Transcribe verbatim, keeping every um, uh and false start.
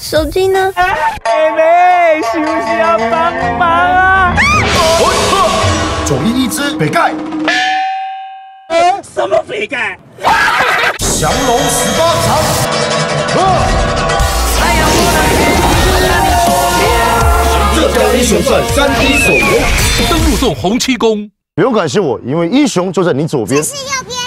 手机呢？ 妹妹，需不需要帮忙啊？ 左一一只北盖， 什么北盖？ 降龙十八掌。浙江英雄传三 D 手游， 登录送洪七公。 不用感谢我，因为英雄就在你左边。 是右边。